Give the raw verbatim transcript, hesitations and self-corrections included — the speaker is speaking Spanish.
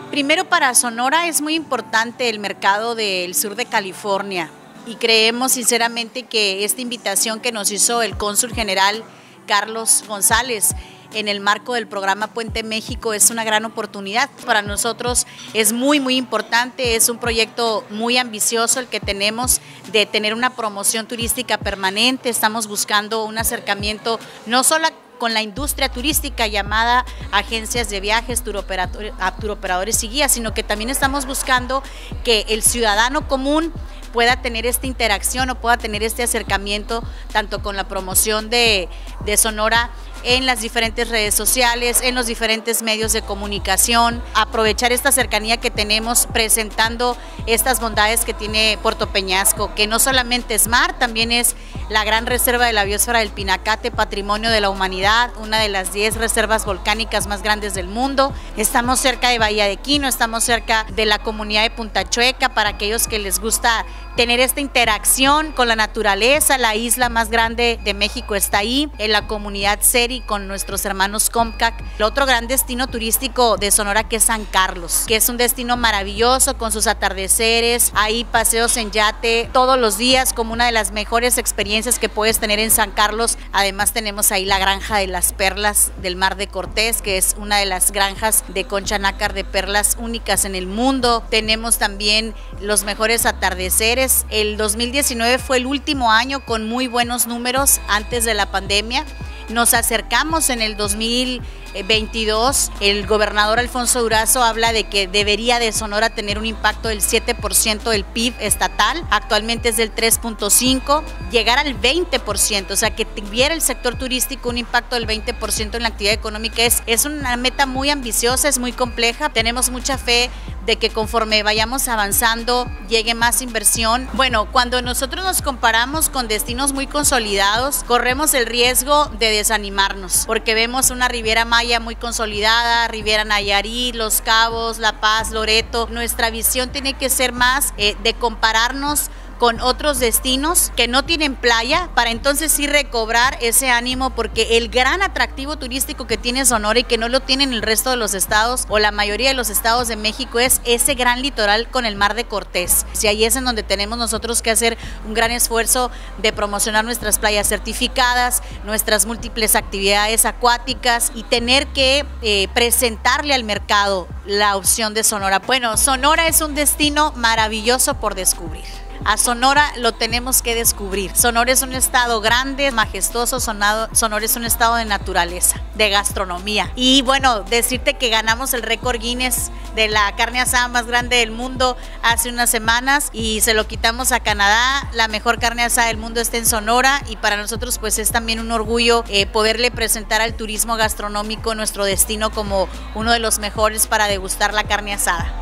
Primero, para Sonora es muy importante el mercado del sur de California y creemos sinceramente que esta invitación que nos hizo el cónsul general Carlos González en el marco del programa Puente México es una gran oportunidad. Para nosotros es muy muy importante, es un proyecto muy ambicioso el que tenemos de tener una promoción turística permanente. Estamos buscando un acercamiento no solo con la industria turística llamada agencias de viajes, turoperadores, turoperadores y guías, sino que también estamos buscando que el ciudadano común pueda tener esta interacción o pueda tener este acercamiento tanto con la promoción de, de Sonora en las diferentes redes sociales, en los diferentes medios de comunicación, aprovechar esta cercanía que tenemos presentando estas bondades que tiene Puerto Peñasco, que no solamente es mar, también es la gran reserva de la biosfera del Pinacate, patrimonio de la humanidad, una de las diez reservas volcánicas más grandes del mundo. Estamos cerca de Bahía de Quino, estamos cerca de la comunidad de Punta Chueca, para aquellos que les gusta tener esta interacción con la naturaleza. La isla más grande de México está ahí, en la comunidad Seri, con nuestros hermanos Comcac. El otro gran destino turístico de Sonora, que es San Carlos, que es un destino maravilloso con sus atardeceres, hay paseos en yate todos los días, como una de las mejores experiencias que puedes tener en San Carlos. Además tenemos ahí la granja de las perlas del Mar de Cortés, que es una de las granjas de concha nácar de perlas únicas en el mundo. Tenemos también los mejores atardeceres. El dos mil diecinueve fue el último año con muy buenos números antes de la pandemia. Nos acercamos en el dos mil veintidós, el gobernador Alfonso Durazo habla de que debería de Sonora tener un impacto del siete por ciento del P I B estatal, actualmente es del tres punto cinco, llegar al veinte por ciento, o sea que tuviera el sector turístico un impacto del veinte por ciento en la actividad económica. Es, es una meta muy ambiciosa, es muy compleja, tenemos mucha fe de que conforme vayamos avanzando llegue más inversión. Bueno, cuando nosotros nos comparamos con destinos muy consolidados, corremos el riesgo de desanimarnos, porque vemos una Riviera Maya muy consolidada, Riviera Nayarit, Los Cabos, La Paz, Loreto. Nuestra visión tiene que ser más eh, de compararnos con otros destinos que no tienen playa, para entonces sí recobrar ese ánimo, porque el gran atractivo turístico que tiene Sonora y que no lo tienen el resto de los estados o la mayoría de los estados de México es ese gran litoral con el Mar de Cortés. Y ahí es en donde tenemos nosotros que hacer un gran esfuerzo de promocionar nuestras playas certificadas, nuestras múltiples actividades acuáticas y tener que eh, presentarle al mercado la opción de Sonora. Bueno, Sonora es un destino maravilloso por descubrir. A Sonora lo tenemos que descubrir. Sonora es un estado grande, majestuoso, sonado, Sonora es un estado de naturaleza, de gastronomía. Y bueno, decirte que ganamos el récord Guinness de la carne asada más grande del mundo hace unas semanas y se lo quitamos a Canadá. La mejor carne asada del mundo está en Sonora y para nosotros pues es también un orgullo eh, poderle presentar al turismo gastronómico nuestro destino como uno de los mejores para degustar la carne asada.